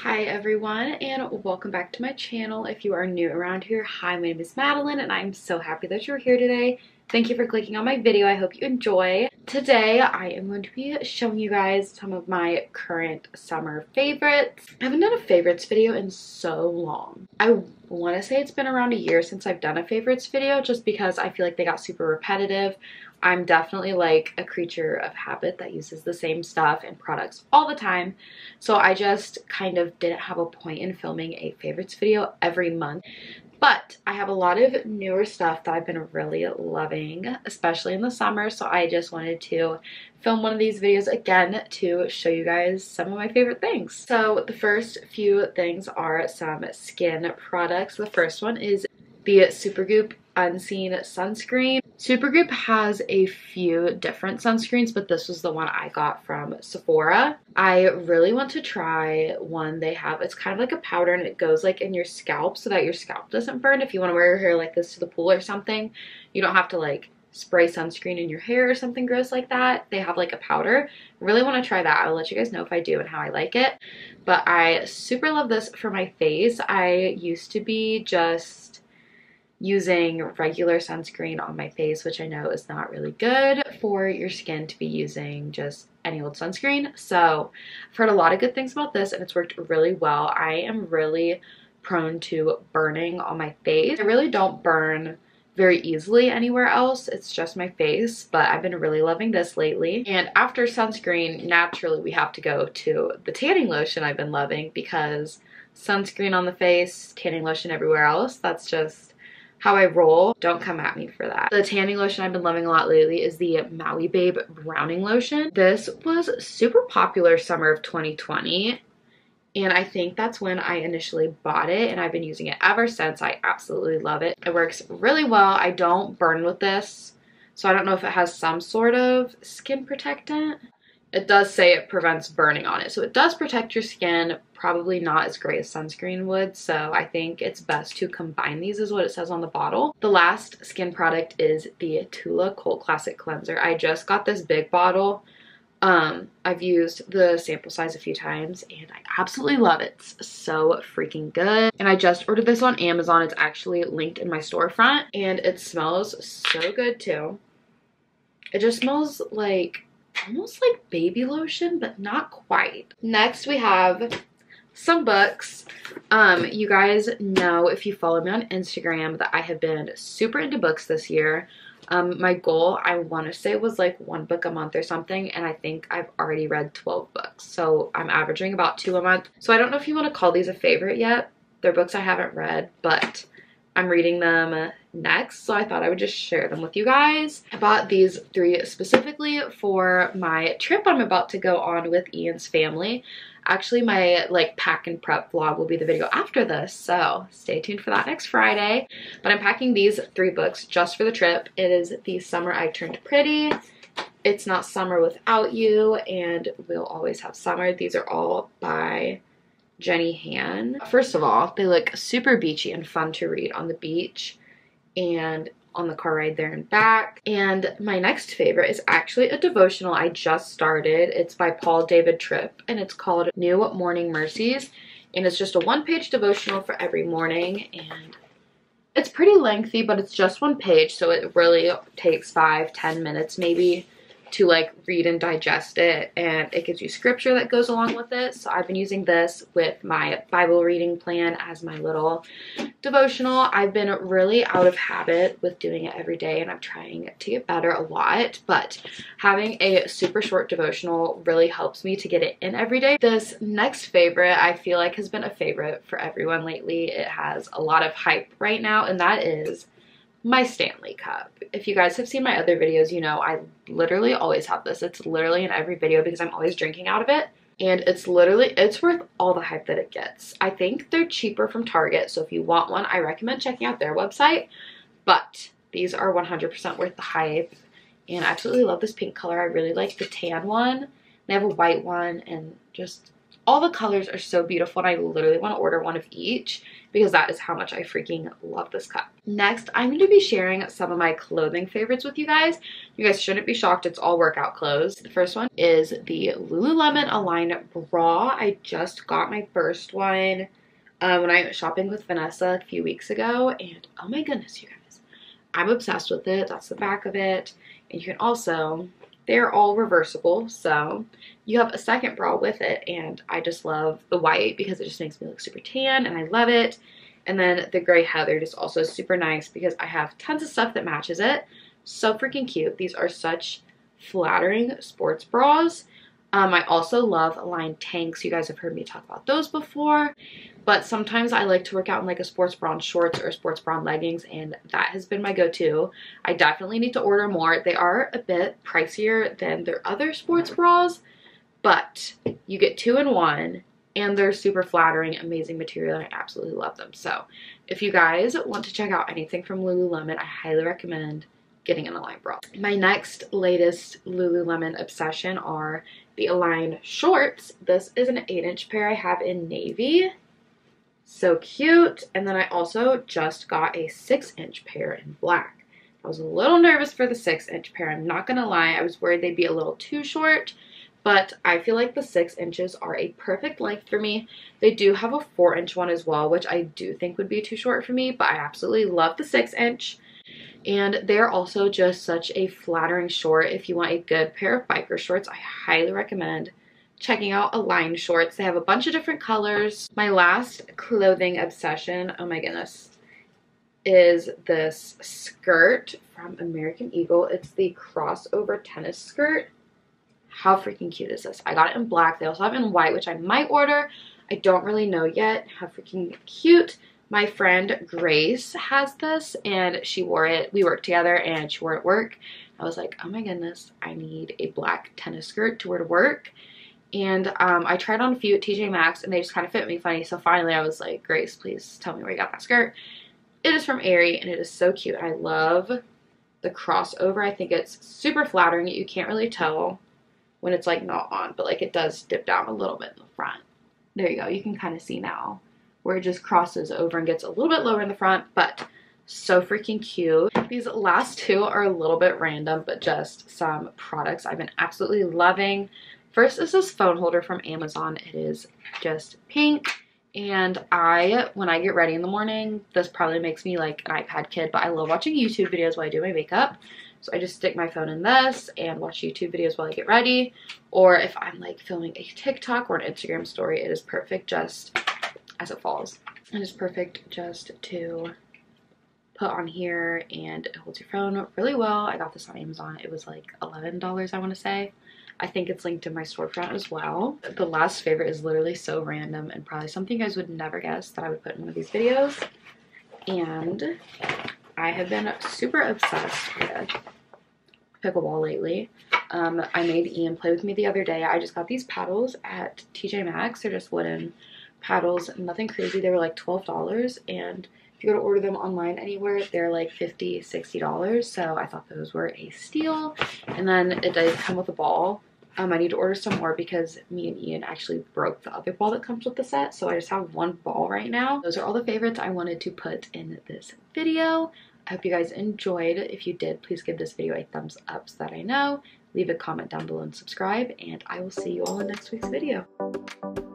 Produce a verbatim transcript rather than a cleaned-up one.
Hi everyone, and welcome back to my channel. If you are new around here, hi, my name is Madeline and I'm so happy that you're here today. Thank you for clicking on my video. I hope you enjoy. Today I am going to be showing you guys some of my current summer favorites. I haven't done a favorites video in so long. I want to say it's been around a year since I've done a favorites video, just because I feel like they got super repetitive. I'm definitely like a creature of habit that uses the same stuff and products all the time. So I just kind of didn't have a point in filming a favorites video every month. But I have a lot of newer stuff that I've been really loving, especially in the summer. So I just wanted to film one of these videos again to show you guys some of my favorite things. So the first few things are some skin products. The first one is the Supergoop Unseen Sunscreen. Supergoop has a few different sunscreens, but this was the one I got from Sephora. I really want to try one they have. It's kind of like a powder and it goes like in your scalp so that your scalp doesn't burn. If you want to wear your hair like this to the pool or something, you don't have to like spray sunscreen in your hair or something gross like that. They have like a powder. I really want to try that. I'll let you guys know if I do and how I like it. But I super love this for my face. I used to be just using regular sunscreen on my face, which I know is not really good for your skin to be using just any old sunscreen. So I've heard a lot of good things about this and it's worked really well. I am really prone to burning on my face. I really don't burn very easily anywhere else. It's just my face, but I've been really loving this lately. And after sunscreen, naturally we have to go to the tanning lotion I've been loving, because sunscreen on the face, tanning lotion everywhere else, that's just how I roll. Don't come at me for that. The tanning lotion I've been loving a lot lately is the Maui Babe Browning Lotion. This was super popular summer of twenty twenty, and I think that's when I initially bought it, and I've been using it ever since. I absolutely love it. It works really well. I don't burn with this, so I don't know if it has some sort of skin protectant. It does say it prevents burning on it, so it does protect your skin. Probably not as great as sunscreen would, so I think it's best to combine these, is what it says on the bottle. The last skin product is the Tula Cult Classic Cleanser. I just got this big bottle. Um, I've used the sample size a few times and I absolutely love it. It's so freaking good. And I just ordered this on Amazon. It's actually linked in my storefront and it smells so good too. It just smells like almost like baby lotion, but not quite. Next we have some books. Um, you guys know, if you follow me on Instagram, that I have been super into books this year. Um, my goal, I want to say, was like one book a month or something, and I think I've already read twelve books. So I'm averaging about two a month. So I don't know if you want to call these a favorite yet. They're books I haven't read, but I'm reading them next, so I thought I would just share them with you guys. I bought these three specifically for my trip I'm about to go on with Ian's family. Actually, my like pack and prep vlog will be the video after this, so stay tuned for that next Friday. But I'm packing these three books just for the trip. It is The Summer I Turned Pretty, It's Not Summer Without You, and We'll Always Have Summer. These are all by Jenny Han. First of all, they look super beachy and fun to read on the beach and on the car ride there and back. And my next favorite is actually a devotional I just started. It's by Paul David Tripp and it's called New Morning Mercies, and it's just a one-page devotional for every morning, and it's pretty lengthy, but it's just one page, so it really takes five, ten minutes maybe to like read and digest it, and it gives you scripture that goes along with it. So I've been using this with my Bible reading plan as my little devotional. I've been really out of habit with doing it every day, and I'm trying to get better a lot, but having a super short devotional really helps me to get it in every day. This next favorite I feel like has been a favorite for everyone lately. It has a lot of hype right now, and that is my Stanley cup. If you guys have seen my other videos, you know I literally always have this. It's literally in every video because I'm always drinking out of it, and it's literally, it's worth all the hype that it gets. I think they're cheaper from Target, so if you want one, I recommend checking out their website, but these are one hundred percent worth the hype. And I absolutely love this pink color. I really like the tan one. They have a white one, and just All the colors are so beautiful, and I literally want to order one of each because that is how much I freaking love this cup. Next, I'm going to be sharing some of my clothing favorites with you guys. You guys shouldn't be shocked, it's all workout clothes. The first one is the Lululemon Align bra. I just got my first one um, when I went shopping with Vanessa a few weeks ago, and oh my goodness, you guys, I'm obsessed with it. That's the back of it, and you can also, they're all reversible, so you have a second bra with it, and I just love the white because it just makes me look super tan, and I love it. And then the gray heathered is also super nice because I have tons of stuff that matches it. So freaking cute. These are such flattering sports bras. Um, I also love Align tanks. You guys have heard me talk about those before, but sometimes I like to work out in like a sports bra and shorts or sports bra and leggings, and that has been my go-to. I definitely need to order more. They are a bit pricier than their other sports bras, but you get two in one, and they're super flattering, amazing material, and I absolutely love them. So if you guys want to check out anything from Lululemon, I highly recommend getting an Align bra. My next latest Lululemon obsession are the Align shorts. This is an eight inch pair I have in navy. So cute. And then I also just got a six inch pair in black. I was a little nervous for the six inch pair, I'm not gonna lie. I was worried they'd be a little too short, but I feel like the six inches are a perfect length for me. They do have a four inch one as well, which I do think would be too short for me, but I absolutely love the six inch. And they're also just such a flattering short. If you want a good pair of biker shorts, I highly recommend checking out Align shorts. They have a bunch of different colors. My last clothing obsession, oh my goodness, is this skirt from American Eagle. It's the crossover tennis skirt. How freaking cute is this? I got it in black. They also have it in white, which I might order. I don't really know yet. How freaking cute. My friend Grace has this, and she wore it. We worked together, and she wore it at work. I was like, oh my goodness, I need a black tennis skirt to wear to work. And um, I tried on a few at T J Maxx, and they just kind of fit me funny. So finally, I was like, Grace, please tell me where you got that skirt. It is from Aerie, and it is so cute. I love the crossover. I think it's super flattering. You can't really tell when it's like not on, but like it does dip down a little bit in the front. There you go. You can kind of see now where it just crosses over and gets a little bit lower in the front, but so freaking cute. These last two are a little bit random, but just some products I've been absolutely loving. First is this phone holder from Amazon. It is just pink, and I, when I get ready in the morning, this probably makes me like an iPad kid, but I love watching YouTube videos while I do my makeup. So I just stick my phone in this and watch YouTube videos while I get ready. Or if I'm like filming a TikTok or an Instagram story, it is perfect just as it falls. It is perfect just to put on here, and it holds your phone really well. I got this on Amazon. It was like eleven dollars, I want to say. I think it's linked in my storefront as well. The last favorite is literally so random and probably something you guys would never guess that I would put in one of these videos. And I have been super obsessed with pickleball lately. Um, I made Ian play with me the other day. I just got these paddles at T J Maxx. They're just wooden paddles, nothing crazy. They were like twelve dollars, and if you go to order them online anywhere, they're like fifty, sixty dollars. So I thought those were a steal. And then it does come with a ball. Um, I need to order some more because me and Ian actually broke the other ball that comes with the set. So I just have one ball right now. Those are all the favorites I wanted to put in this video. I hope you guys enjoyed. If you did, please give this video a thumbs up so that I know. Leave a comment down below and subscribe, and I will see you all in next week's video.